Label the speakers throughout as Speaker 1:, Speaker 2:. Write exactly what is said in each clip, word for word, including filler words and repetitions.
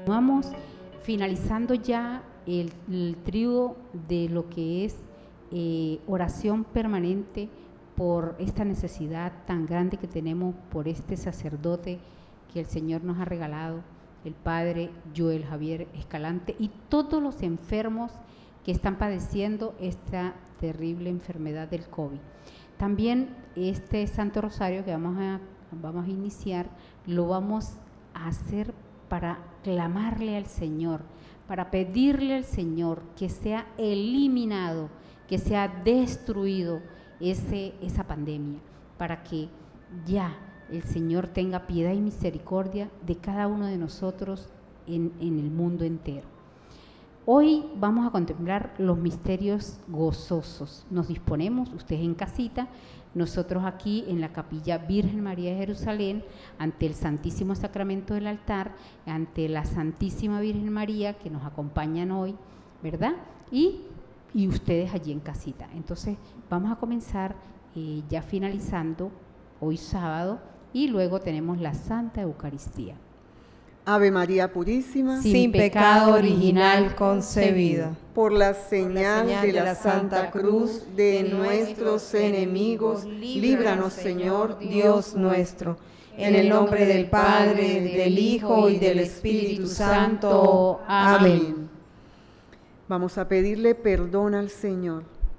Speaker 1: Vamos finalizando ya el, el trío de lo que es eh, oración permanente por esta necesidad tan grande que tenemos por este sacerdote que el Señor nos ha regalado, el Padre Joel Javier Escalante, y todos los enfermos que están padeciendo esta terrible enfermedad del COVID. También este Santo Rosario que vamos a, vamos a iniciar, lo vamos a hacer para clamarle al Señor, para pedirle al Señor que sea eliminado, que sea destruido ese, esa pandemia, para que ya el Señor tenga piedad y misericordia de cada uno de nosotros en, en el mundo entero. Hoy vamos a contemplar los misterios gozosos. Nos disponemos, ustedes en casita, nosotros aquí en la Capilla Virgen María de Jerusalén, ante el Santísimo Sacramento del altar, ante la Santísima Virgen María que nos acompañan hoy, ¿verdad? Y, y ustedes allí en casita. Entonces vamos a comenzar eh, ya finalizando hoy sábado y luego tenemos la Santa Eucaristía.
Speaker 2: Ave María Purísima,
Speaker 3: sin, sin pecado original concebida.
Speaker 2: Por la señal de la Santa Cruz de nuestros enemigos, líbranos, Señor Dios nuestro.
Speaker 3: En el nombre del Padre, del Hijo y del Espíritu Santo. Amén.
Speaker 2: Vamos a pedirle perdón al Señor.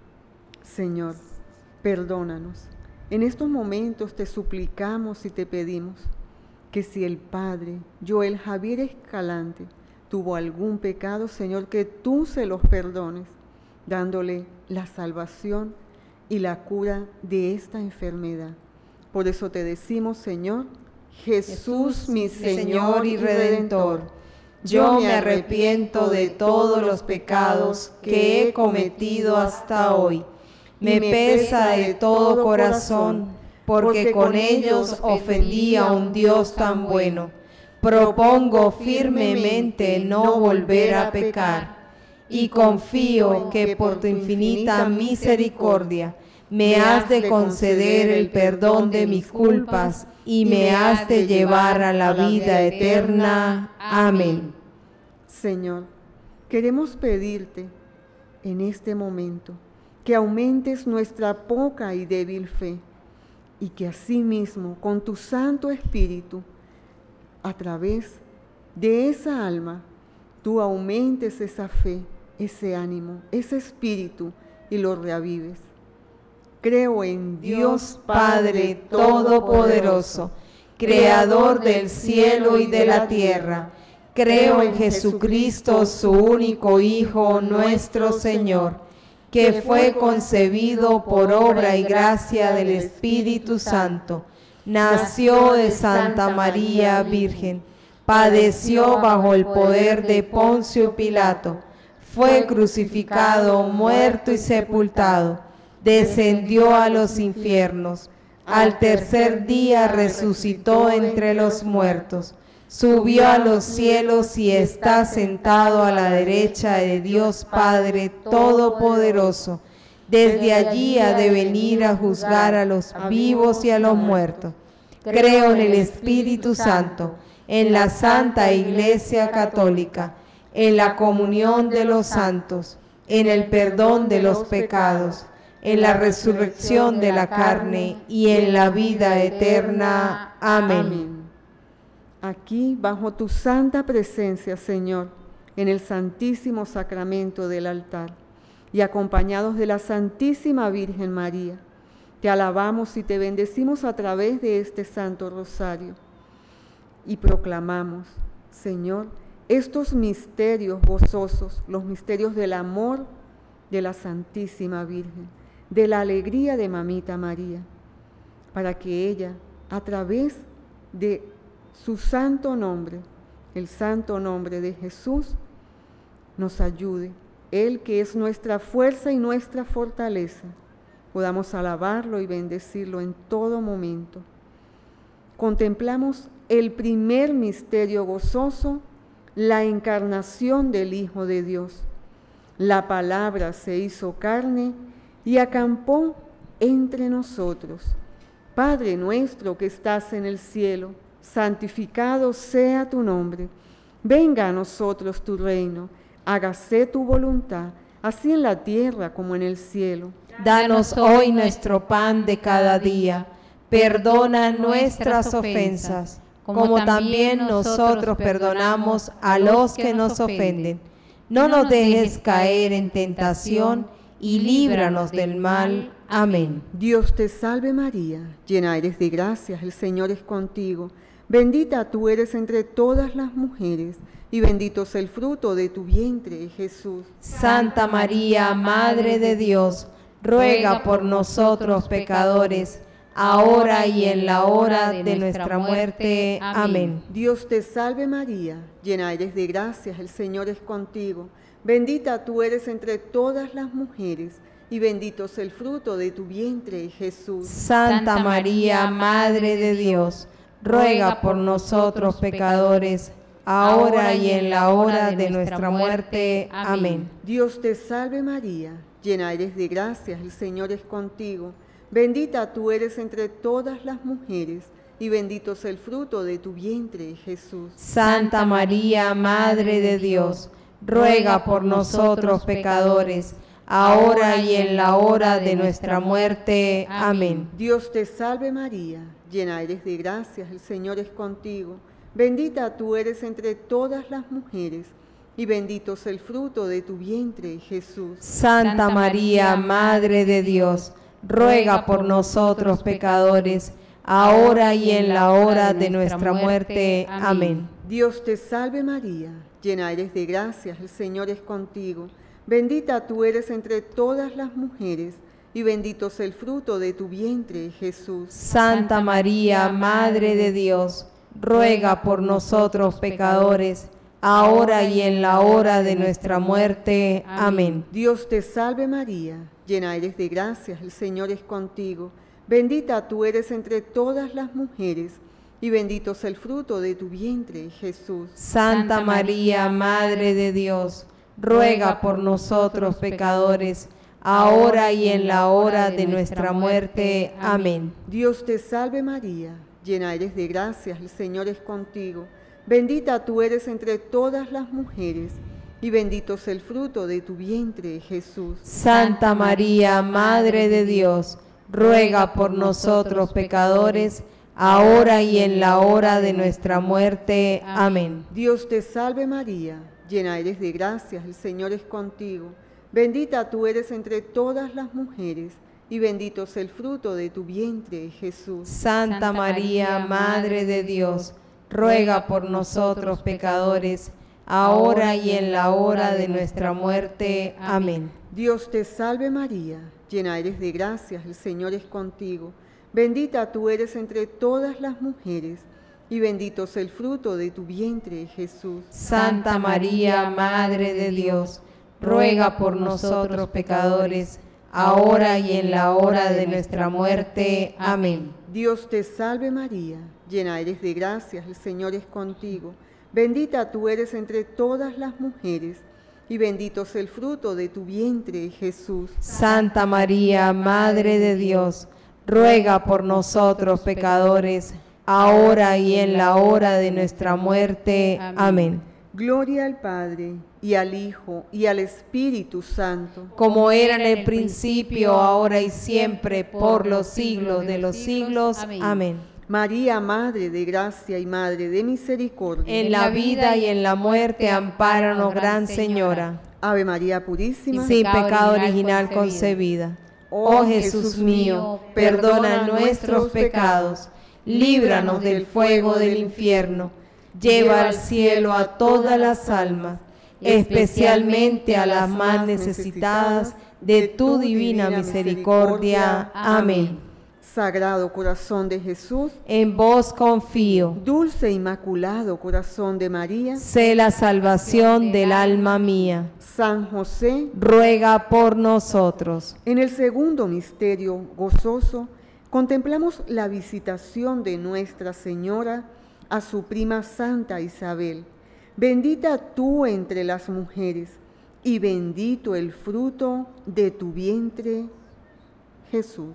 Speaker 2: Señor, perdónanos. En estos momentos te suplicamos y te pedimos que si el Padre Joel Javier Escalante tuvo algún pecado, Señor, que tú se los perdones, dándole la salvación y la cura de esta enfermedad. Por eso te decimos, Señor, Jesús, mi Señor y Redentor,
Speaker 3: yo me arrepiento de todos los pecados que he cometido hasta hoy. Me pesa de todo corazón, porque con ellos ofendí a un Dios tan bueno. Propongo firmemente no volver a pecar, y confío que por tu infinita misericordia me has de conceder el perdón de mis culpas y me has de llevar a la vida eterna. Amén.
Speaker 2: Señor, queremos pedirte en este momento que aumentes nuestra poca y débil fe, y que asimismo con tu Santo Espíritu, a través de esa alma, tú aumentes esa fe, ese ánimo, ese espíritu y lo reavives. Creo en Dios Padre Todopoderoso, Creador del cielo y de la tierra.
Speaker 3: Creo en Jesucristo, su único Hijo, nuestro Señor, que fue concebido por obra y gracia del Espíritu Santo, nació de Santa María Virgen, padeció bajo el poder de Poncio Pilato, fue crucificado, muerto y sepultado, descendió a los infiernos, al tercer día resucitó entre los muertos, subió a los cielos y está sentado a la derecha de Dios Padre Todopoderoso. Desde allí ha de venir a juzgar a los vivos y a los muertos. Creo en el Espíritu Santo, en la Santa Iglesia Católica, en la comunión de los santos, en el perdón de los pecados, en la resurrección de la carne y en la vida eterna. Amén.
Speaker 2: Aquí, bajo tu santa presencia, Señor, en el santísimo sacramento del altar, y acompañados de la Santísima Virgen María, te alabamos y te bendecimos a través de este Santo Rosario, y proclamamos, Señor, estos misterios gozosos, los misterios del amor de la Santísima Virgen, de la alegría de Mamita María, para que ella, a través de su santo nombre, el santo nombre de Jesús, nos ayude. Él que es nuestra fuerza y nuestra fortaleza, podamos alabarlo y bendecirlo en todo momento. Contemplamos el primer misterio gozoso, la encarnación del Hijo de Dios. La palabra se hizo carne y acampó entre nosotros. Padre nuestro que estás en el cielo, santificado sea tu nombre. Venga a nosotros tu reino, hágase tu voluntad, así en la tierra como en el cielo.
Speaker 3: Danos hoy nuestro pan de cada día. Perdona nuestras ofensas, como también nosotros perdonamos a los que nos ofenden. No nos dejes caer en tentación y líbranos del mal. Amén.
Speaker 2: Dios te salve María, llena eres de gracia, el Señor es contigo. Bendita tú eres entre todas las mujeres, y bendito es el fruto de tu vientre, Jesús.
Speaker 3: Santa María, Madre de Dios, ruega por nosotros pecadores, ahora y en la hora de nuestra muerte. Amén.
Speaker 2: Dios te salve María, llena eres de gracia, el Señor es contigo. Bendita tú eres entre todas las mujeres, y bendito es el fruto de tu vientre, Jesús.
Speaker 3: Santa María, Madre de Dios, ruega por nosotros pecadores, ahora y en la hora de nuestra muerte. Amén.
Speaker 2: Dios te salve María, llena eres de gracia, el Señor es contigo. Bendita tú eres entre todas las mujeres, y bendito es el fruto de tu vientre, Jesús.
Speaker 3: Santa María, Madre de Dios, ruega por nosotros pecadores, ahora y en la hora de nuestra muerte. Amén.
Speaker 2: Dios te salve María, llena eres de gracia, el Señor es contigo. Bendita tú eres entre todas las mujeres, y bendito es el fruto de tu vientre, Jesús.
Speaker 3: Santa María, Madre de Dios, ruega por nosotros pecadores, ahora y en la hora de nuestra muerte. Amén.
Speaker 2: Dios te salve María, llena eres de gracia, el Señor es contigo. Bendita tú eres entre todas las mujeres, y bendito es el fruto de tu vientre, Jesús.
Speaker 3: Santa María, Madre de Dios, ruega por nosotros pecadores, ahora y en la hora de nuestra muerte. Amén.
Speaker 2: Dios te salve María, llena eres de gracia, el Señor es contigo. Bendita tú eres entre todas las mujeres, y bendito es el fruto de tu vientre, Jesús.
Speaker 3: Santa María, Madre de Dios, ruega por nosotros pecadores, ahora y en la hora de nuestra muerte. Amén.
Speaker 2: Dios te salve María, llena eres de gracia, el Señor es contigo. Bendita tú eres entre todas las mujeres, y bendito es el fruto de tu vientre, Jesús.
Speaker 3: Santa María, Madre de Dios, ruega por nosotros pecadores, ahora y en la hora de nuestra muerte. Amén.
Speaker 2: Dios te salve María, llena eres de gracia, el Señor es contigo. Bendita tú eres entre todas las mujeres, y bendito es el fruto de tu vientre, Jesús.
Speaker 3: Santa María, Madre de Dios, ruega por nosotros pecadores, ahora y en la hora de nuestra muerte. Amén.
Speaker 2: Dios te salve María, llena eres de gracia, el Señor es contigo. Bendita tú eres entre todas las mujeres, y bendito es el fruto de tu vientre, Jesús.
Speaker 3: Santa María, Madre de Dios, ruega por nosotros pecadores, ahora y en la hora de nuestra muerte. Amén.
Speaker 2: Dios te salve María, llena eres de gracia, el Señor es contigo. Bendita tú eres entre todas las mujeres, y bendito es el fruto de tu vientre, Jesús.
Speaker 3: Santa María, Madre de Dios, ruega por nosotros pecadores, ahora y en la hora de nuestra muerte. Amén.
Speaker 2: Gloria al Padre, y al Hijo, y al Espíritu Santo.
Speaker 3: Como era en el principio, ahora y siempre, por los siglos de los siglos. Amén.
Speaker 2: María, Madre de gracia y Madre de misericordia.
Speaker 3: En la vida y en la muerte, ampáranos, Gran Señora.
Speaker 2: Ave María Purísima,
Speaker 3: sin pecado original concebida. Oh Jesús mío, perdona nuestros pecados, líbranos del fuego del infierno, lleva al cielo a todas las almas, especialmente a las más necesitadas de tu divina misericordia. Amén.
Speaker 2: Sagrado Corazón de Jesús,
Speaker 3: en vos confío.
Speaker 2: Dulce e Inmaculado Corazón de María,
Speaker 3: sé la salvación del alma mía.
Speaker 2: San José,
Speaker 3: ruega por nosotros.
Speaker 2: En el segundo misterio gozoso, contemplamos la visitación de Nuestra Señora a su prima Santa Isabel. Bendita tú entre las mujeres, y bendito el fruto de tu vientre, Jesús.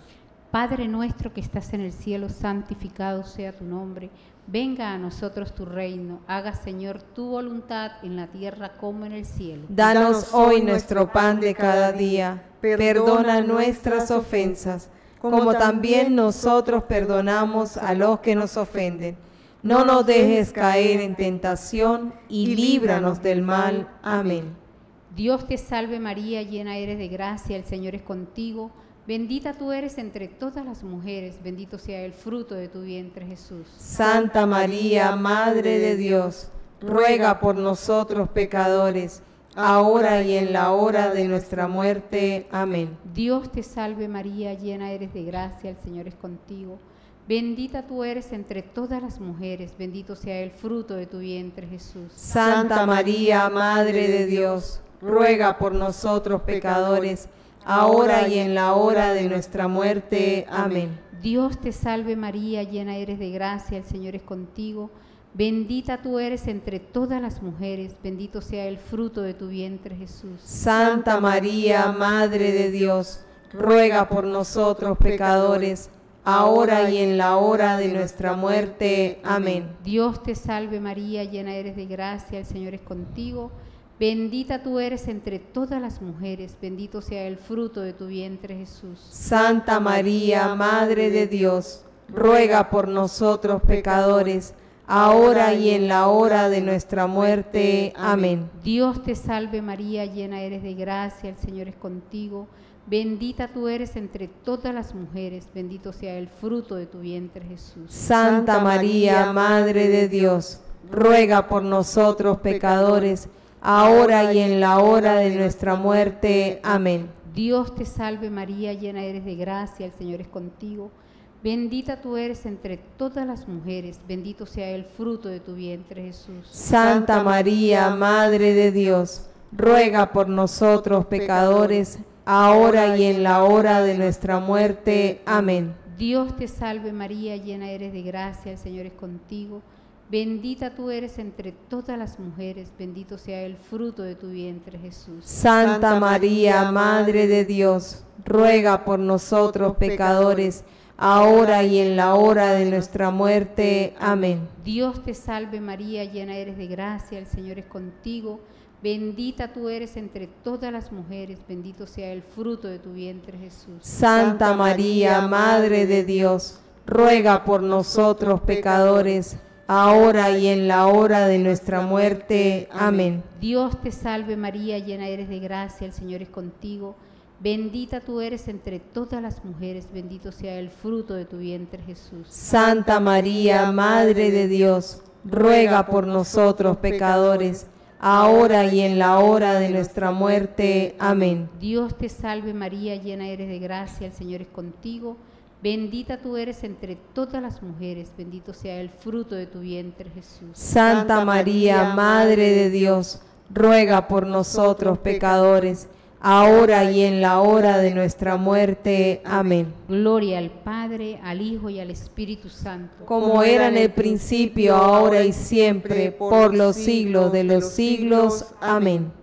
Speaker 1: Padre nuestro que estás en el cielo, santificado sea tu nombre. Venga a nosotros tu reino. Haga, Señor, tu voluntad en la tierra como en el cielo.
Speaker 3: Danos hoy nuestro pan de cada día. Perdona nuestras ofensas, como también nosotros perdonamos a los que nos ofenden. No nos dejes caer en tentación y líbranos del mal. Amén.
Speaker 1: Dios te salve María, llena eres de gracia, el Señor es contigo. Bendita tú eres entre todas las mujeres, bendito sea el fruto de tu vientre, Jesús.
Speaker 3: Santa María, Madre de Dios, ruega por nosotros pecadores, ahora y en la hora de nuestra muerte. Amén.
Speaker 1: Dios te salve María, llena eres de gracia, el Señor es contigo. Bendita tú eres entre todas las mujeres, bendito sea el fruto de tu vientre, Jesús.
Speaker 3: Santa María, Madre de Dios, ruega por nosotros pecadores, ahora y en la hora de nuestra muerte. Amén.
Speaker 1: Dios te salve María, llena eres de gracia, el Señor es contigo. Bendita tú eres entre todas las mujeres, bendito sea el fruto de tu vientre, Jesús.
Speaker 3: Santa María, Madre de Dios, ruega por nosotros pecadores, ahora y en la hora de nuestra muerte. Amén.
Speaker 1: Dios te salve María, llena eres de gracia, el Señor es contigo. Bendita tú eres entre todas las mujeres, bendito sea el fruto de tu vientre, Jesús.
Speaker 3: Santa María, Madre de Dios, ruega por nosotros pecadores, ahora y en la hora de nuestra muerte. Amén.
Speaker 1: Dios te salve María, llena eres de gracia, el Señor es contigo. Bendita tú eres entre todas las mujeres, bendito sea el fruto de tu vientre, Jesús.
Speaker 3: Santa María, Madre de Dios, ruega por nosotros pecadores, ahora y en la hora de nuestra muerte. Amén.
Speaker 1: Dios te salve María, llena eres de gracia, el Señor es contigo. Bendita tú eres entre todas las mujeres, bendito sea el fruto de tu vientre, Jesús.
Speaker 3: Santa María, Madre de Dios, ruega por nosotros pecadores, ahora y en la hora de nuestra muerte. Amén.
Speaker 1: Dios te salve María, llena eres de gracia, el Señor es contigo. Bendita tú eres entre todas las mujeres, bendito sea el fruto de tu vientre, Jesús.
Speaker 3: Santa María, Madre de Dios, ruega por nosotros pecadores, ahora y en la hora de nuestra muerte. Amén.
Speaker 1: Dios te salve María, llena eres de gracia, el Señor es contigo. Bendita tú eres entre todas las mujeres, bendito sea el fruto de tu vientre, Jesús.
Speaker 3: Santa María, Madre de Dios, ruega por nosotros pecadores, ahora y en la hora de nuestra muerte. Amén.
Speaker 1: Dios te salve María, llena eres de gracia, el Señor es contigo. Bendita tú eres entre todas las mujeres, bendito sea el fruto de tu vientre, Jesús.
Speaker 3: Santa María, Madre de Dios, ruega por nosotros pecadores, ahora y en la hora de nuestra muerte. Amén.
Speaker 1: Dios te salve María, llena eres de gracia, el Señor es contigo. Bendita tú eres entre todas las mujeres, bendito sea el fruto de tu vientre, Jesús.
Speaker 3: Santa María, Madre de Dios, ruega por nosotros pecadores, ahora y en la hora de nuestra muerte. Amén.
Speaker 1: Gloria al Padre, al Hijo y al Espíritu Santo.
Speaker 3: Como era en el principio, ahora y siempre, por los siglos de los siglos. Amén.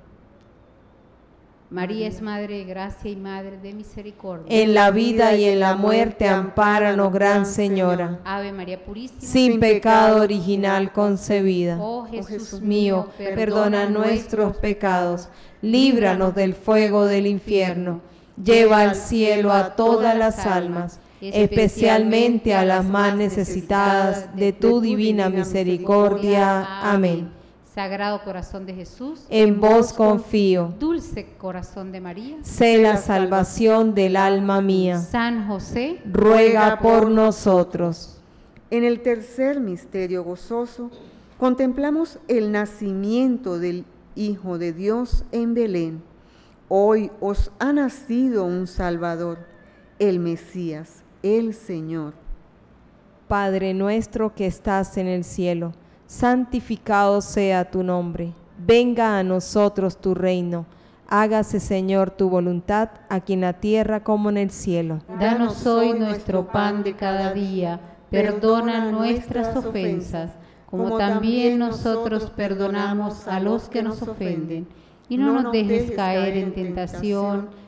Speaker 1: María es Madre de gracia y Madre de misericordia.
Speaker 3: En la vida y en la muerte, ampáranos, Gran Señora.
Speaker 1: Ave María Purísima,
Speaker 3: sin pecado original concebida.
Speaker 1: Oh Jesús
Speaker 3: mío, perdona nuestros pecados, líbranos del fuego del infierno, lleva al cielo a todas las almas, especialmente a las más necesitadas de tu divina misericordia. Amén.
Speaker 1: Sagrado Corazón de Jesús,
Speaker 3: en vos confío.
Speaker 1: Dulce Corazón de María,
Speaker 3: sé la salvación del alma mía.
Speaker 1: San José,
Speaker 3: ruega por nosotros.
Speaker 2: En el tercer misterio gozoso, contemplamos el nacimiento del Hijo de Dios en Belén. Hoy os ha nacido un Salvador, el Mesías, el Señor.
Speaker 3: Padre nuestro que estás en el cielo, santificado sea tu nombre. Venga a nosotros tu reino. Hágase, Señor, tu voluntad, aquí en la tierra como en el cielo.
Speaker 1: Danos hoy nuestro pan de cada día. Perdona nuestras ofensas, como también nosotros perdonamos a los que nos ofenden. Y no nos dejes caer en tentación,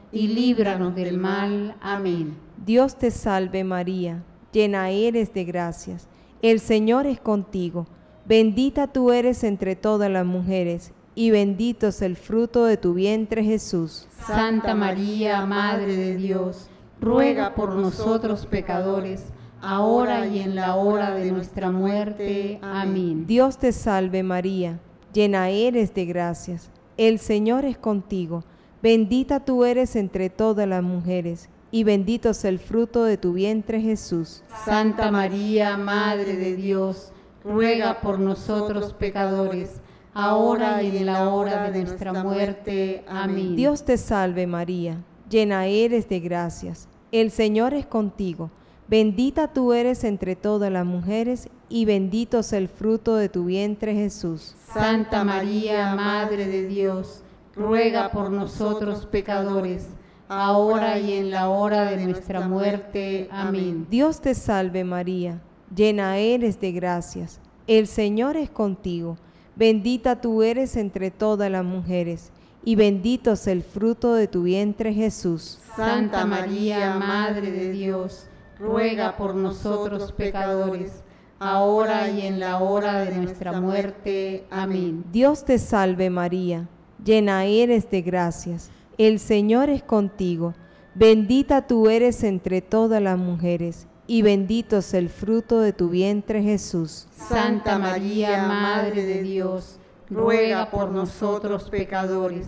Speaker 1: y líbranos del mal. Amén.
Speaker 3: Dios te salve María, llena eres de gracias, el Señor es contigo, bendita tú eres entre todas las mujeres, y bendito es el fruto de tu vientre Jesús.
Speaker 1: Santa María, Madre de Dios, ruega por nosotros pecadores, ahora y en la hora de nuestra muerte. Amén.
Speaker 3: Dios te salve María, llena eres de gracias, el Señor es contigo, bendita tú eres entre todas las mujeres, y bendito es el fruto de tu vientre Jesús.
Speaker 1: Santa María, Madre de Dios, ruega por nosotros pecadores, ahora y en la hora de nuestra muerte. Amén.
Speaker 3: Dios te salve María, llena eres de gracias, el Señor es contigo, bendita tú eres entre todas las mujeres, y bendito es el fruto de tu vientre Jesús.
Speaker 1: Santa María, Madre de Dios, ruega por nosotros pecadores, ahora y en la hora de nuestra muerte. Amén.
Speaker 3: Dios te salve María, llena eres de gracias, el Señor es contigo, bendita tú eres entre todas las mujeres, y bendito es el fruto de tu vientre Jesús.
Speaker 1: Santa María, Madre de Dios, ruega por nosotros pecadores, ahora y en la hora de nuestra muerte. Amén.
Speaker 3: Dios te salve María, llena eres de gracias, el Señor es contigo, bendita tú eres entre todas las mujeres, y bendito es el fruto de tu vientre Jesús.
Speaker 1: Santa María, Madre de Dios, ruega por nosotros pecadores,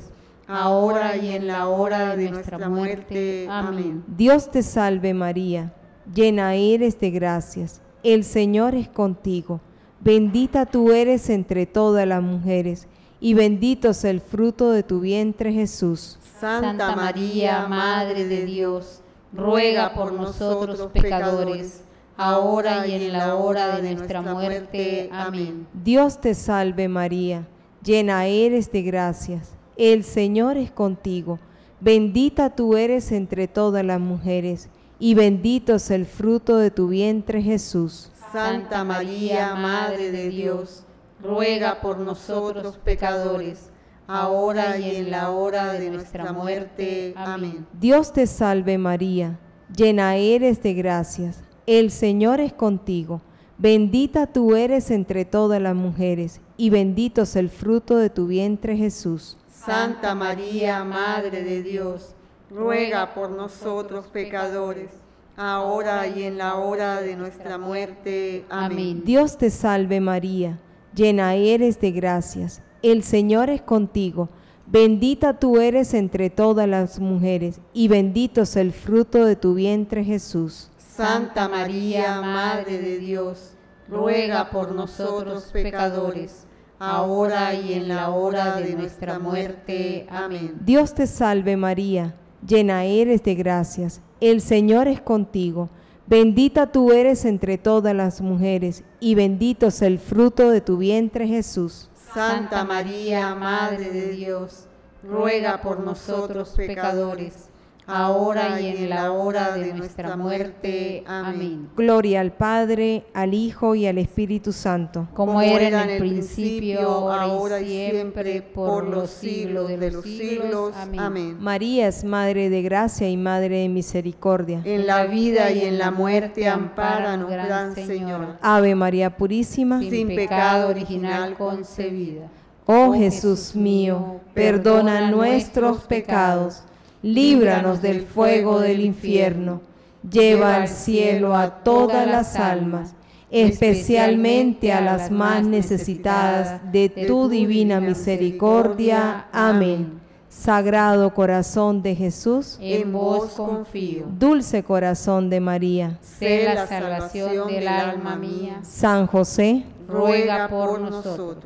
Speaker 1: ahora y en la hora de nuestra muerte. Amén.
Speaker 3: Dios te salve María, llena eres de gracias, el Señor es contigo, bendita tú eres entre todas las mujeres, y bendito es el fruto de tu vientre Jesús.
Speaker 1: Santa María, Madre de Dios, ruega por nosotros pecadores, ahora y en la hora de nuestra muerte. Amén.
Speaker 3: Dios te salve María, llena eres de gracias, el Señor es contigo, bendita tú eres entre todas las mujeres, y bendito es el fruto de tu vientre Jesús.
Speaker 1: Santa María, Madre de Dios, ruega por nosotros pecadores, ahora y en la hora de nuestra muerte. Amén.
Speaker 3: Dios te salve María, llena eres de gracias, el Señor es contigo, bendita tú eres entre todas las mujeres, y bendito es el fruto de tu vientre Jesús.
Speaker 1: Santa María, Madre de Dios, ruega por nosotros pecadores, ahora y en la hora de nuestra muerte. Amén.
Speaker 3: Dios te salve María, llena eres de gracias, el Señor es contigo, bendita tú eres entre todas las mujeres, y bendito es el fruto de tu vientre Jesús.
Speaker 1: Santa María, Madre de Dios, ruega por nosotros pecadores, ahora y en la hora de nuestra muerte. Amén.
Speaker 3: Dios te salve María, llena eres de gracias, el Señor es contigo, bendita tú eres entre todas las mujeres, y bendito es el fruto de tu vientre Jesús.
Speaker 1: Santa María, Madre de Dios, ruega por nosotros pecadores, ahora y en la hora de nuestra muerte. Amén.
Speaker 3: Gloria al Padre, al Hijo y al Espíritu Santo,
Speaker 1: como era en el principio, ahora y siempre, por los siglos de los siglos. Amén.
Speaker 3: María es Madre de gracia y Madre de misericordia.
Speaker 1: En la vida y en la muerte, ampáranos, Gran Señor.
Speaker 3: Ave María Purísima,
Speaker 1: sin pecado original concebida.
Speaker 3: Oh Jesús mío, perdona nuestros pecados, líbranos del fuego del infierno, lleva al cielo a todas las almas, especialmente a las más necesitadas de tu divina misericordia. Amén. Sagrado corazón de Jesús,
Speaker 1: en vos confío.
Speaker 3: Dulce corazón de María,
Speaker 1: sé la salvación del alma mía.
Speaker 3: San José,
Speaker 1: ruega por nosotros.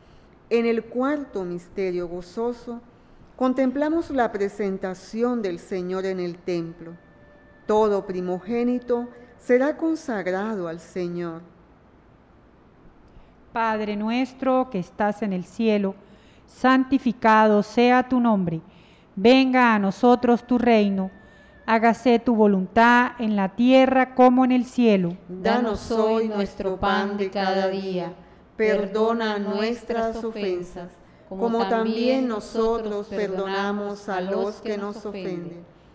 Speaker 2: En el cuarto misterio gozoso, contemplamos la presentación del Señor en el templo. Todo primogénito será consagrado al Señor.
Speaker 4: Padre nuestro que estás en el cielo, santificado sea tu nombre. Venga a nosotros tu reino. Hágase tu voluntad en la tierra como en el cielo.
Speaker 1: Danos hoy nuestro pan de cada día. Perdona nuestras ofensas, como también nosotros perdonamos a los que nos ofenden.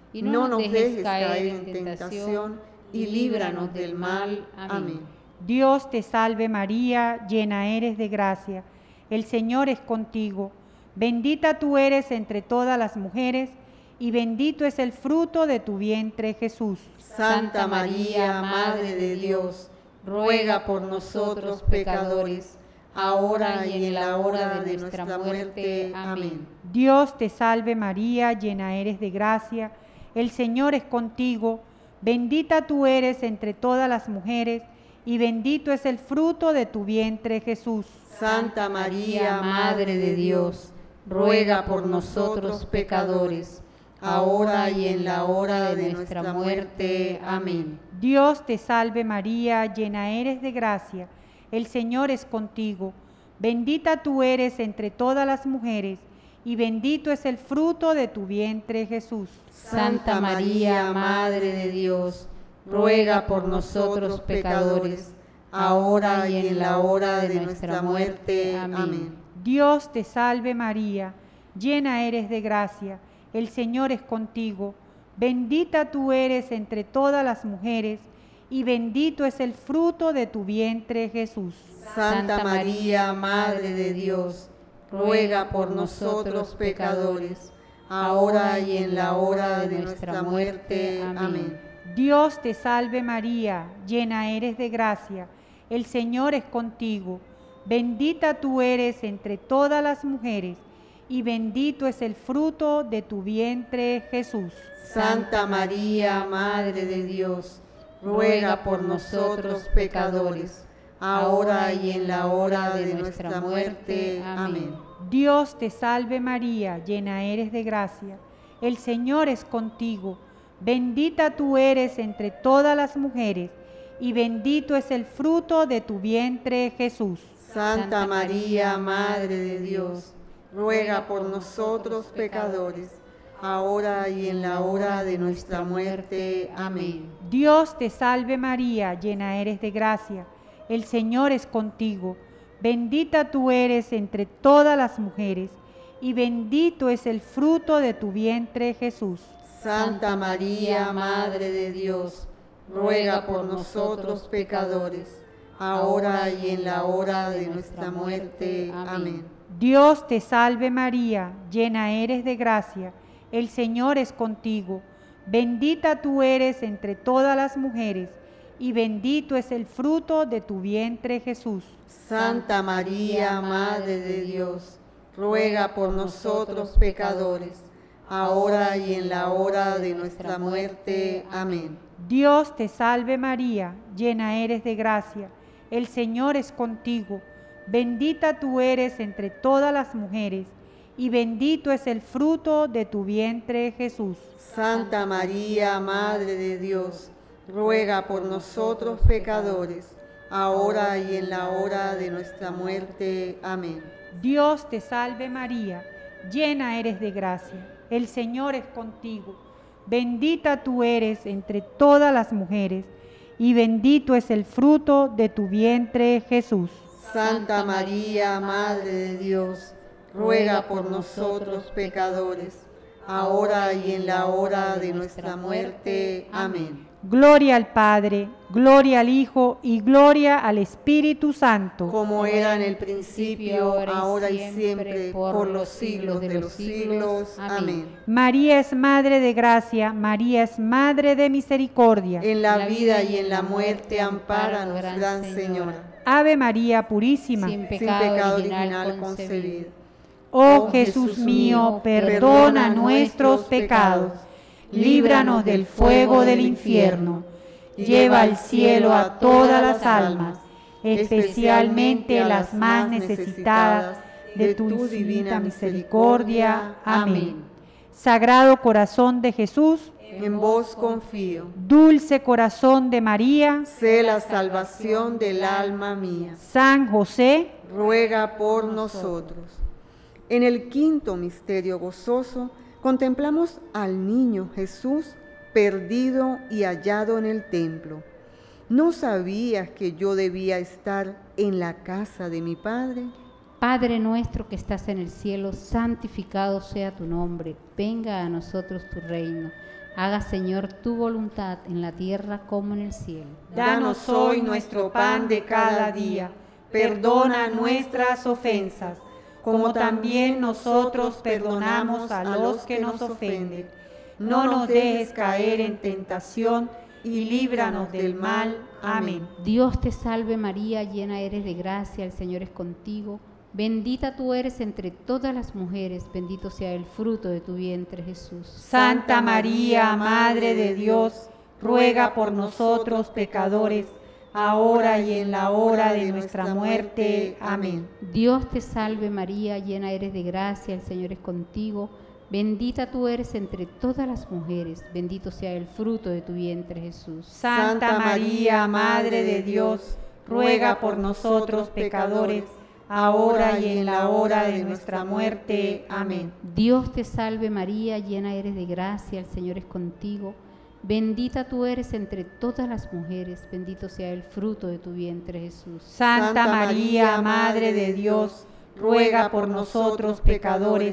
Speaker 1: y no, nos dejes caer en tentación, y líbranos del mal. Amén.
Speaker 4: Dios te salve María, llena eres de gracia, el Señor es contigo. Bendita tú eres entre todas las mujeres, y bendito es el fruto de tu vientre, Jesús.
Speaker 3: Santa María, Madre de Dios, ruega por nosotros pecadores, ahora y en la hora de nuestra muerte. Amén.
Speaker 4: Dios te salve María, llena eres de gracia, el Señor es contigo. Bendita tú eres entre todas las mujeres, y bendito es el fruto de tu vientre, Jesús.
Speaker 3: Santa María, Madre de Dios, ruega por nosotros pecadores, ahora y en la hora de nuestra muerte. Amén.
Speaker 4: Dios te salve María, llena eres de gracia, el Señor es contigo. Bendita tú eres entre todas las mujeres, y bendito es el fruto de tu vientre, Jesús.
Speaker 3: Santa María, Madre de Dios, ruega por nosotros pecadores, ahora y en la hora de nuestra muerte. Amén.
Speaker 4: Dios te salve María, llena eres de gracia, el Señor es contigo. Bendita tú eres entre todas las mujeres, y bendito es el fruto de tu vientre, Jesús.
Speaker 3: Santa María, Madre de Dios, ruega por nosotros pecadores, ahora y en la hora de nuestra muerte. Amén.
Speaker 4: Dios te salve María, llena eres de gracia, el Señor es contigo. Bendita tú eres entre todas las mujeres, y bendito es el fruto de tu vientre, Jesús.
Speaker 3: Santa María, Madre de Dios, ruega por nosotros pecadores, ahora y en la hora de nuestra muerte. Amén.
Speaker 4: Dios te salve María, llena eres de gracia, el Señor es contigo. Bendita tú eres entre todas las mujeres, y bendito es el fruto de tu vientre, Jesús.
Speaker 3: Santa María, Madre de Dios, ruega por nosotros pecadores, ahora y en la hora de nuestra muerte. Amén.
Speaker 4: Dios te salve María, llena eres de gracia, el Señor es contigo. Bendita tú eres entre todas las mujeres, y bendito es el fruto de tu vientre, Jesús.
Speaker 3: Santa María, Madre de Dios, ruega por nosotros pecadores, ahora y en la hora de nuestra muerte. Amén.
Speaker 4: Dios te salve María, llena eres de gracia, el Señor es contigo. Bendita tú eres entre todas las mujeres, y bendito es el fruto de tu vientre, Jesús.
Speaker 3: Santa María, Madre de Dios, ruega por nosotros pecadores, ahora y en la hora de nuestra muerte. Amén.
Speaker 4: Dios te salve María, llena eres de gracia, el Señor es contigo. Bendita tú eres entre todas las mujeres, y bendito es el fruto de tu vientre, Jesús.
Speaker 3: Santa María, Madre de Dios, ruega por nosotros pecadores, ahora y en la hora de nuestra muerte. Amén.
Speaker 4: Dios te salve María, llena eres de gracia, el Señor es contigo. Bendita tú eres entre todas las mujeres, y bendito es el fruto de tu vientre, Jesús.
Speaker 3: Santa María, Madre de Dios, ruega por nosotros pecadores, ahora y en la hora de nuestra muerte. Amén.
Speaker 4: Gloria al Padre, gloria al Hijo y gloria al Espíritu Santo.
Speaker 3: Como era en el principio, ahora y siempre, por los siglos de los siglos. Amén.
Speaker 4: María es Madre de gracia, María es Madre de misericordia.
Speaker 3: En la vida y en la muerte, ampáranos, Gran Señora.
Speaker 4: Ave María Purísima,
Speaker 1: sin
Speaker 3: Sin
Speaker 1: pecado,
Speaker 3: pecado
Speaker 1: original
Speaker 3: original
Speaker 1: concebido.
Speaker 3: concebido.
Speaker 4: Oh Jesús mío, perdona nuestros pecados, líbranos del fuego del infierno, lleva al cielo a todas las almas, especialmente a las más necesitadas de tu divina misericordia. Amén. Sagrado Corazón de Jesús,
Speaker 3: En vos confío,
Speaker 4: dulce corazón de María,
Speaker 3: sé la salvación del alma mía.
Speaker 4: San José,
Speaker 3: Ruega por nosotros. En el quinto misterio gozoso, contemplamos al niño Jesús perdido y hallado en el templo. ¿No sabías que yo debía estar en la casa de mi Padre?
Speaker 1: Padre nuestro que estás en el cielo, santificado sea tu nombre. Venga a nosotros tu reino. Haga, Señor, tu voluntad en la tierra como en el cielo.
Speaker 4: Danos hoy nuestro pan de cada día. Perdona nuestras ofensas, como también nosotros perdonamos a los que nos ofenden. No nos dejes caer en tentación y líbranos del mal. Amén.
Speaker 1: Dios te salve María, llena eres de gracia, el Señor es contigo. Bendita tú eres entre todas las mujeres, bendito sea el fruto de tu vientre, Jesús.
Speaker 4: Santa María, Madre de Dios, ruega por nosotros pecadores, ahora y en la hora de nuestra muerte. Amén.
Speaker 1: Dios te salve María, llena eres de gracia, el Señor es contigo. Bendita tú eres entre todas las mujeres, bendito sea el fruto de tu vientre, Jesús.
Speaker 4: Santa María, Madre de Dios, ruega por nosotros pecadores, ahora y en la hora de nuestra muerte. Amén.
Speaker 1: Dios te salve María, llena eres de gracia, el Señor es contigo. Bendita tú eres entre todas las mujeres, bendito sea el fruto de tu vientre, Jesús.
Speaker 4: Santa María, Madre de Dios, ruega por nosotros pecadores,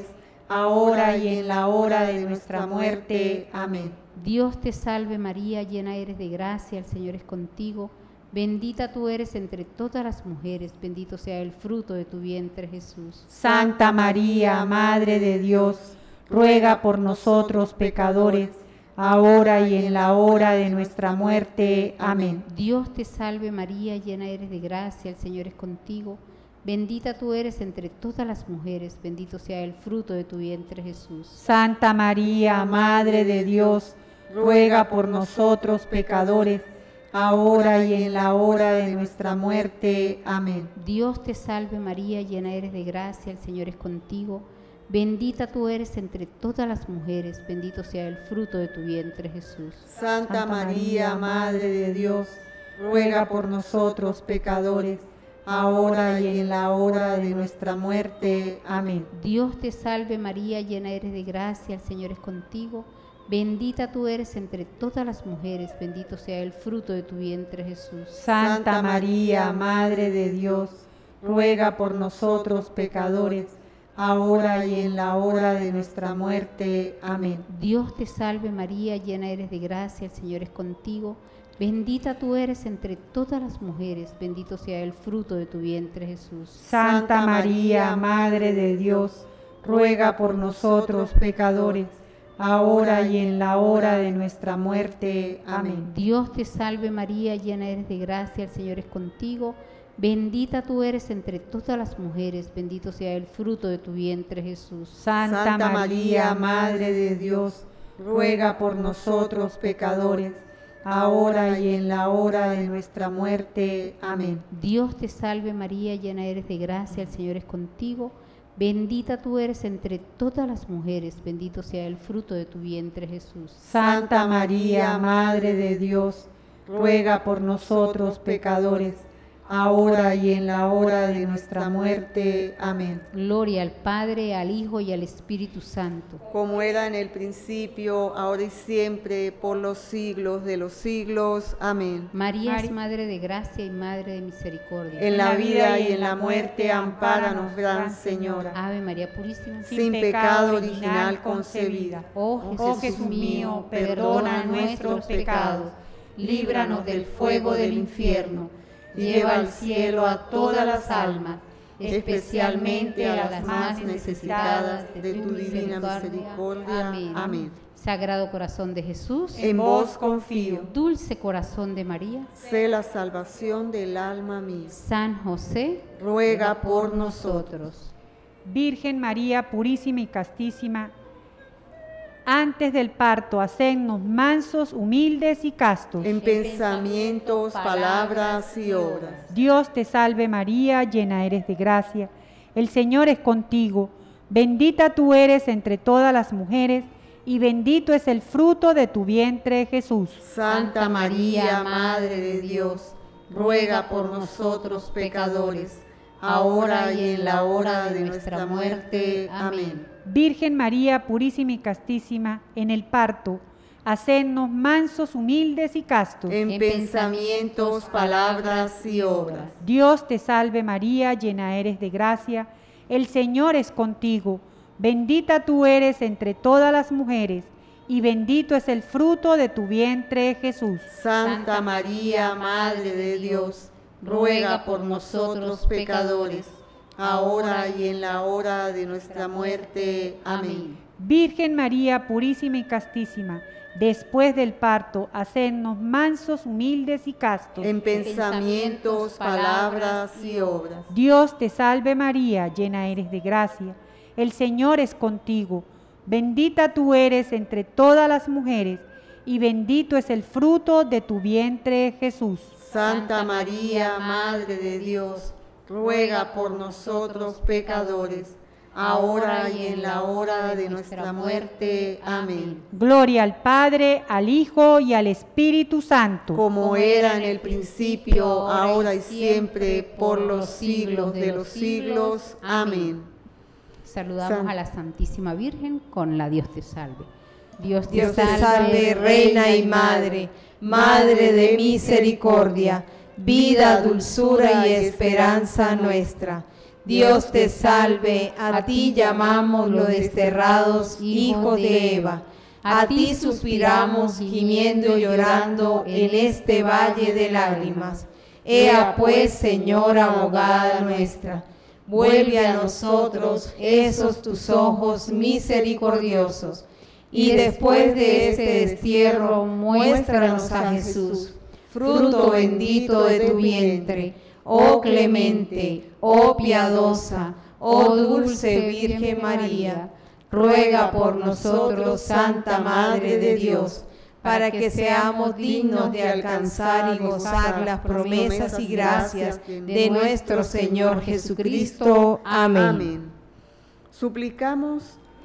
Speaker 4: ahora y en la hora de nuestra muerte. Amén.
Speaker 1: Dios te salve María, llena eres de gracia, el Señor es contigo. Bendita tú eres entre todas las mujeres, bendito sea el fruto de tu vientre, Jesús.
Speaker 4: Santa María, Madre de Dios, ruega por nosotros pecadores, ahora y en la hora de nuestra muerte. Amén.
Speaker 1: Dios te salve María, llena eres de gracia, el Señor es contigo. Bendita tú eres entre todas las mujeres, bendito sea el fruto de tu vientre, Jesús.
Speaker 4: Santa María, Madre de Dios, ruega por nosotros pecadores, ahora y en la hora de nuestra muerte. Amén.
Speaker 1: Dios te salve María, llena eres de gracia, el Señor es contigo. Bendita tú eres entre todas las mujeres, bendito sea el fruto de tu vientre, Jesús.
Speaker 2: Santa María, Madre de Dios, ruega por nosotros pecadores, ahora y en la hora de nuestra muerte. Amén.
Speaker 1: Dios te salve María, llena eres de gracia, el Señor es contigo. Bendita tú eres entre todas las mujeres, bendito sea el fruto de tu vientre, Jesús.
Speaker 4: Santa María, Madre de Dios, ruega por nosotros pecadores, ahora y en la hora de nuestra muerte. Amén.
Speaker 1: Dios te salve María, llena eres de gracia, el Señor es contigo. Bendita tú eres entre todas las mujeres, bendito sea el fruto de tu vientre, Jesús.
Speaker 4: Santa María, Madre de Dios, ruega por nosotros pecadores, ahora y en la hora de nuestra muerte. Amén.
Speaker 1: Dios te salve María, llena eres de gracia, el Señor es contigo. Bendita tú eres entre todas las mujeres, bendito sea el fruto de tu vientre, Jesús.
Speaker 4: Santa María, Madre de Dios, ruega por nosotros pecadores, ahora y en la hora de nuestra muerte. Amén.
Speaker 1: Dios te salve María, llena eres de gracia, el Señor es contigo. Bendita tú eres entre todas las mujeres, bendito sea el fruto de tu vientre, Jesús.
Speaker 4: Santa María, Madre de Dios, ruega por nosotros pecadores, ahora y en la hora de nuestra muerte. Amén.
Speaker 1: Gloria al Padre, al Hijo y al Espíritu Santo.
Speaker 2: Como era en el principio, ahora y siempre, por los siglos de los siglos. Amén.
Speaker 1: María
Speaker 4: Mari-
Speaker 1: es Madre de gracia y Madre de misericordia.
Speaker 2: En la vida y en la muerte, ampáranos, Gran Señora.
Speaker 1: Ave María Purísima.
Speaker 2: Sin pecado original concebida.
Speaker 1: Oh
Speaker 4: Oh
Speaker 1: Jesús,
Speaker 4: Jesús
Speaker 1: mío,
Speaker 4: mío, perdona nuestros pecados, líbranos del fuego del infierno, lleva al cielo a todas las almas, especialmente a las más necesitadas
Speaker 2: de tu divina misericordia. Amén.
Speaker 1: Sagrado Corazón de Jesús,
Speaker 2: En vos confío,
Speaker 1: Dulce Corazón de María,
Speaker 2: sé la salvación del alma mía.
Speaker 1: San José,
Speaker 2: Ruega por nosotros.
Speaker 1: nosotros.
Speaker 4: Virgen María purísima y castísima, antes del parto, hacednos mansos, humildes y castos.
Speaker 2: En pensamientos, palabras y obras.
Speaker 4: Dios te salve María, llena eres de gracia, el Señor es contigo, bendita tú eres entre todas las mujeres, y bendito es el fruto de tu vientre, Jesús.
Speaker 2: Santa María, Madre de Dios, ruega por nosotros pecadores, ahora y en la hora de nuestra muerte. Amén.
Speaker 4: Virgen María purísima y castísima, en el parto, hacednos mansos, humildes y castos.
Speaker 2: En pensamientos, palabras y obras.
Speaker 4: Dios te salve María, llena eres de gracia, el Señor es contigo, bendita tú eres entre todas las mujeres, y bendito es el fruto de tu vientre, Jesús.
Speaker 2: Santa María, Madre de Dios, ruega por nosotros pecadores, ahora y en la hora de nuestra muerte. Amén.
Speaker 4: Virgen María purísima y castísima, después del parto, hacednos mansos, humildes y castos.
Speaker 2: En pensamientos, palabras y obras.
Speaker 4: Dios te salve María, llena eres de gracia, el Señor es contigo. Bendita tú eres entre todas las mujeres, y bendito es el fruto de tu vientre, Jesús.
Speaker 2: Santa María, Madre de Dios, ruega por nosotros pecadores, ahora y en la hora de nuestra muerte. Amén.
Speaker 4: Gloria al Padre, al Hijo y al Espíritu Santo.
Speaker 2: Como era en el principio, ahora y siempre, por los siglos de los siglos. Amén.
Speaker 1: Saludamos
Speaker 2: San-
Speaker 1: a la Santísima Virgen con la Dios te salve. Dios te,
Speaker 3: Dios te salve, Reina y Madre, Madre de misericordia, vida, dulzura y esperanza nuestra. Dios te salve, a ti llamamos los desterrados hijos de Eva. A ti suspiramos, gimiendo y llorando en este valle de lágrimas. Ea pues, Señora abogada nuestra, vuelve a nosotros esos tus ojos misericordiosos, y después de este destierro muéstranos a Jesús, fruto bendito de tu vientre, oh clemente, oh piadosa, oh dulce Virgen María. Ruega por nosotros, Santa Madre de Dios, para que seamos dignos de alcanzar y gozar las promesas y gracias de nuestro Señor Jesucristo. Amén.
Speaker 2: Amén. Suplicamos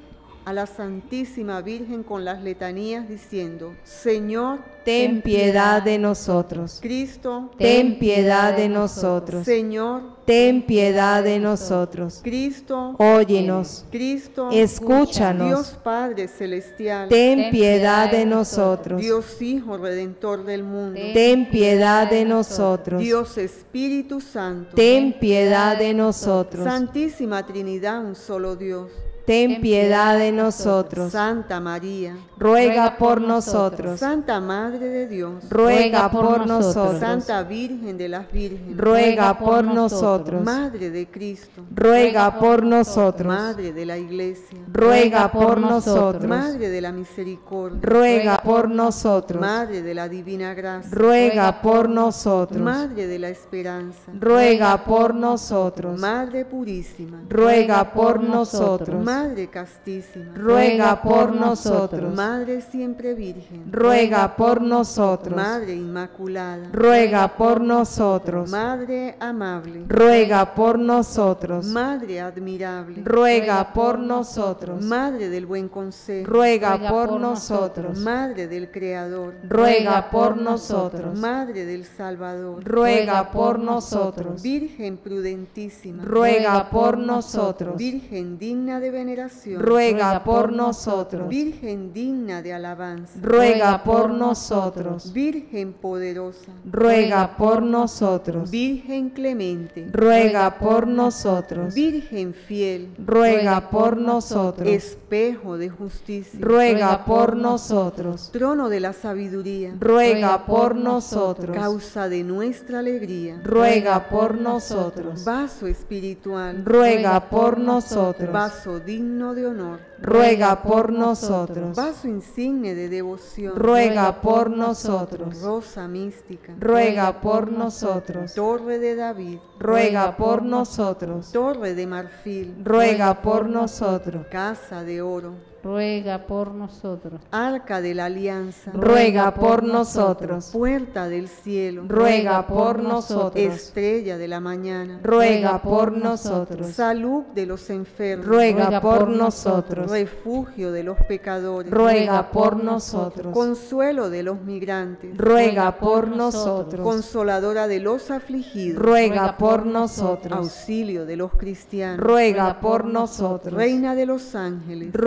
Speaker 2: a la Santísima Virgen con las letanías diciendo: Señor,
Speaker 3: Ten piedad de nosotros.
Speaker 2: Cristo,
Speaker 3: Ten piedad de nosotros.
Speaker 2: Señor,
Speaker 3: Ten piedad de nosotros.
Speaker 2: Cristo,
Speaker 3: Óyenos.
Speaker 2: Cristo,
Speaker 3: Escúchanos.
Speaker 2: Dios Padre Celestial,
Speaker 3: Ten piedad de nosotros.
Speaker 2: Dios Hijo Redentor del mundo,
Speaker 3: Ten piedad de nosotros.
Speaker 2: Dios Espíritu Santo,
Speaker 3: Ten piedad de nosotros.
Speaker 2: Santísima Trinidad, un solo Dios,
Speaker 3: Ten piedad de nosotros.
Speaker 2: Santa María,
Speaker 3: Ruega por nosotros.
Speaker 2: Santa Madre de Dios,
Speaker 3: Ruega por nosotros.
Speaker 2: Santa Virgen de las Vírgenes,
Speaker 3: Ruega por nosotros.
Speaker 2: Madre de Cristo,
Speaker 3: Ruega por nosotros.
Speaker 2: Madre de la Iglesia,
Speaker 3: Ruega por nosotros.
Speaker 2: Madre de la Misericordia,
Speaker 3: Ruega por nosotros.
Speaker 2: Madre de la Divina Gracia,
Speaker 3: Ruega por nosotros.
Speaker 2: Madre de la Esperanza,
Speaker 3: Ruega por nosotros.
Speaker 2: Madre Purísima,
Speaker 3: Ruega por nosotros.
Speaker 2: Madre Castísima,
Speaker 3: Ruega por nosotros.
Speaker 2: Madre Siempre Virgen,
Speaker 3: Ruega por nosotros.
Speaker 2: Madre Inmaculada,
Speaker 3: Ruega por nosotros.
Speaker 2: Madre Amable,
Speaker 3: Ruega por nosotros.
Speaker 2: Madre Admirable,
Speaker 3: Ruega por nosotros.
Speaker 2: Madre del Buen Consejo,
Speaker 3: Ruega por nosotros.
Speaker 2: Madre del Creador,
Speaker 3: Ruega por nosotros.
Speaker 2: Madre del Salvador,
Speaker 3: Ruega por nosotros.
Speaker 2: Virgen prudentísima,
Speaker 3: Ruega por nosotros.
Speaker 2: Virgen digna de veneración,
Speaker 3: Ruega por nosotros.
Speaker 2: Virgen digna de alabanza,
Speaker 3: Ruega por nosotros.
Speaker 2: Virgen poderosa,
Speaker 3: Ruega por nosotros.
Speaker 2: Virgen clemente,
Speaker 3: Ruega por nosotros.
Speaker 2: Virgen fiel,
Speaker 3: Ruega por nosotros.
Speaker 2: espejo de justicia,
Speaker 3: Ruega por nosotros.
Speaker 2: trono de la sabiduría,
Speaker 3: Ruega por nosotros.
Speaker 2: causa de nuestra alegría,
Speaker 3: Ruega por nosotros.
Speaker 2: vaso espiritual,
Speaker 3: Ruega por nosotros.
Speaker 2: vaso digno de honor,
Speaker 3: Ruega por nosotros.
Speaker 2: vaso insigne de devoción,
Speaker 3: Ruega por nosotros.
Speaker 2: rosa mística,
Speaker 3: Ruega por nosotros.
Speaker 2: torre de David,
Speaker 3: Ruega por nosotros.
Speaker 2: torre de marfil,
Speaker 3: Ruega por nosotros.
Speaker 2: casa de oro,
Speaker 1: ruega por nosotros.
Speaker 2: arca de la alianza,
Speaker 3: Ruega por nosotros.
Speaker 2: puerta del cielo,
Speaker 3: Ruega por nosotros.
Speaker 2: estrella de la mañana,
Speaker 3: Ruega por nosotros.
Speaker 2: salud de los enfermos,
Speaker 3: Ruega por nosotros.
Speaker 2: refugio de los pecadores,
Speaker 3: Ruega por nosotros.
Speaker 2: consuelo de los migrantes,
Speaker 3: Ruega por nosotros.
Speaker 2: consoladora de los afligidos,
Speaker 3: Ruega por nosotros.
Speaker 2: auxilio de los cristianos,
Speaker 3: Ruega por nosotros.
Speaker 2: reina de los ángeles,
Speaker 3: Ruega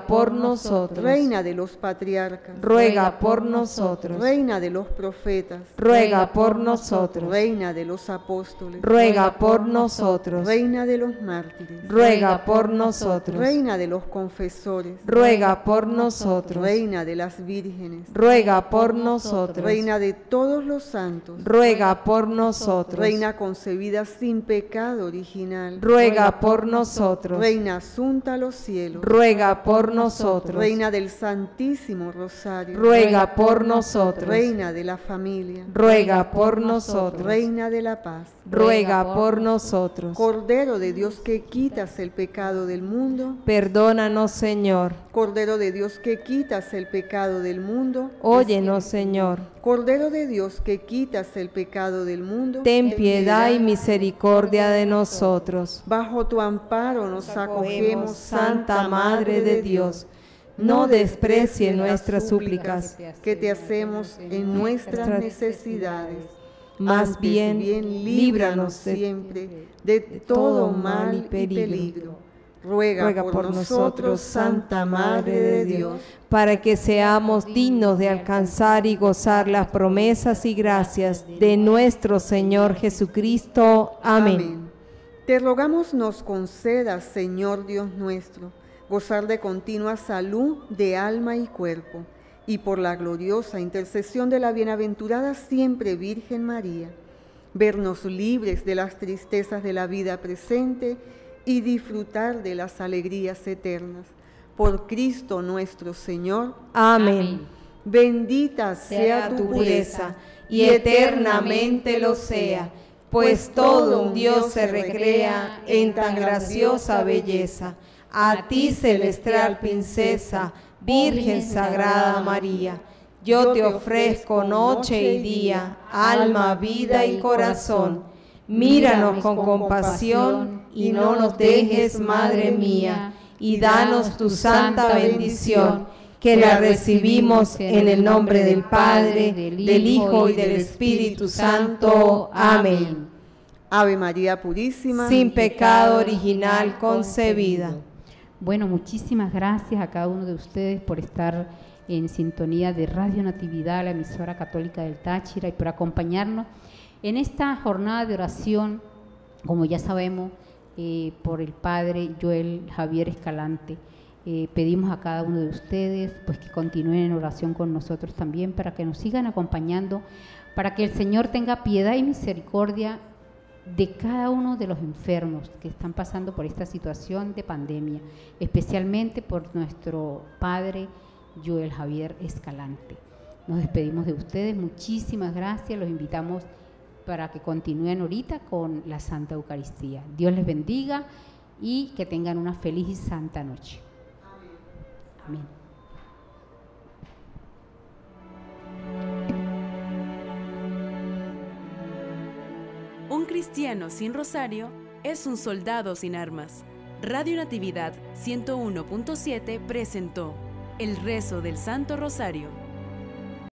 Speaker 3: por nosotros.
Speaker 2: Reina de los patriarcas,
Speaker 3: Ruega por nosotros.
Speaker 2: Reina de los profetas,
Speaker 3: Ruega por nosotros.
Speaker 2: Reina de los apóstoles,
Speaker 3: Ruega por nosotros.
Speaker 2: Reina de los mártires,
Speaker 3: Ruega por nosotros.
Speaker 2: Reina de los confesores,
Speaker 3: Ruega por nosotros.
Speaker 2: Reina de las vírgenes,
Speaker 3: Ruega por nosotros.
Speaker 2: Reina de todos los santos,
Speaker 3: Ruega por nosotros.
Speaker 2: Reina concebida sin pecado original,
Speaker 3: Ruega por nosotros.
Speaker 2: Reina asunta a los cielos,
Speaker 3: Ruega por nosotros.
Speaker 2: Reina del Santísimo Rosario,
Speaker 3: Ruega por nosotros.
Speaker 2: Reina de la familia,
Speaker 3: Ruega por nosotros.
Speaker 2: Reina de la paz,
Speaker 3: Ruega por nosotros.
Speaker 2: Cordero de Dios que quitas el pecado del mundo,
Speaker 3: Perdónanos, Señor.
Speaker 2: Cordero de Dios que quitas el pecado del mundo,
Speaker 3: Óyenos, Señor.
Speaker 2: Cordero de Dios que quitas el pecado del mundo,
Speaker 3: Ten piedad y misericordia de nosotros.
Speaker 2: bajo tu amparo nos acogemos,
Speaker 3: Santa Madre de Dios. No desprecie nuestras súplicas,
Speaker 2: que te hacemos en nuestras necesidades.
Speaker 3: más
Speaker 2: Antes
Speaker 3: bien líbranos de
Speaker 2: siempre de todo mal y peligro. Ruega,
Speaker 3: Ruega
Speaker 2: por nosotros, Santa Madre de Dios,
Speaker 3: para que seamos dignos de alcanzar y gozar las promesas y gracias de nuestro Señor Jesucristo. Amén.
Speaker 2: Te rogamos nos concedas, Señor Dios nuestro, gozar de continua salud de alma y cuerpo, y por la gloriosa intercesión de la bienaventurada siempre Virgen María, vernos libres de las tristezas de la vida presente y disfrutar de las alegrías eternas. Por Cristo nuestro Señor.
Speaker 3: Amén.
Speaker 2: Bendita sea tu pureza,
Speaker 3: y eternamente lo sea, pues todo un Dios se recrea en tan graciosa belleza. A ti, celestial princesa, Virgen Sagrada María, yo te ofrezco noche y día, alma, vida y corazón. Míranos con compasión y no nos dejes, Madre mía, y danos tu santa bendición, que la recibimos en el nombre del Padre, del Hijo y del Espíritu Santo. Amén.
Speaker 2: Ave María Purísima,
Speaker 3: Sin pecado original concebida.
Speaker 1: Bueno, muchísimas gracias a cada uno de ustedes por estar en sintonía de Radio Natividad, la emisora católica del Táchira, y por acompañarnos en esta jornada de oración, como ya sabemos, eh, por el Padre Joel Javier Escalante. Eh, pedimos a cada uno de ustedes pues que continúen en oración con nosotros también, para que nos sigan acompañando, para que el Señor tenga piedad y misericordia de cada uno de los enfermos que están pasando por esta situación de pandemia, especialmente por nuestro Padre Joel Javier Escalante. Nos despedimos de ustedes, muchísimas gracias, los invitamos para que continúen ahorita con la Santa Eucaristía. Dios les bendiga y que tengan una feliz y santa noche. Amén.
Speaker 5: Un cristiano sin rosario es un soldado sin armas. Radio Natividad ciento uno punto siete presentó el rezo del Santo Rosario.